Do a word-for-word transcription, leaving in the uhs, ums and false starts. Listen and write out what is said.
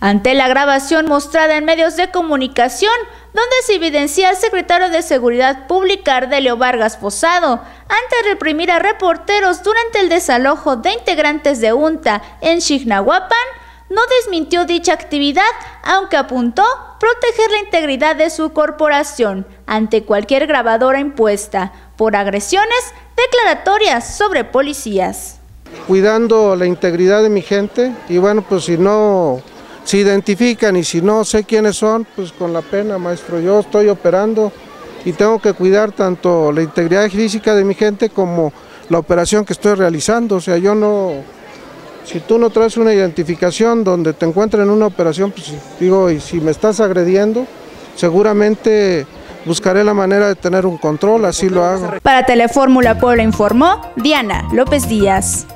Ante la grabación mostrada en medios de comunicación, donde se evidencia al secretario de Seguridad Pública Ardelio Vargas Posado, ante reprimir a reporteros durante el desalojo de integrantes de UNTA en Xignahuapan, no desmintió dicha actividad, aunque apuntó proteger la integridad de su corporación ante cualquier grabadora impuesta por agresiones declaratorias sobre policías. Cuidando la integridad de mi gente y bueno, pues si no se identifican y si no sé quiénes son, pues con la pena, maestro, yo estoy operando y tengo que cuidar tanto la integridad física de mi gente como la operación que estoy realizando. O sea, yo no, si tú no traes una identificación donde te encuentren en una operación, pues digo, y si me estás agrediendo, seguramente buscaré la manera de tener un control, así lo hago. Para Telefórmula Puebla informó Diana López Díaz.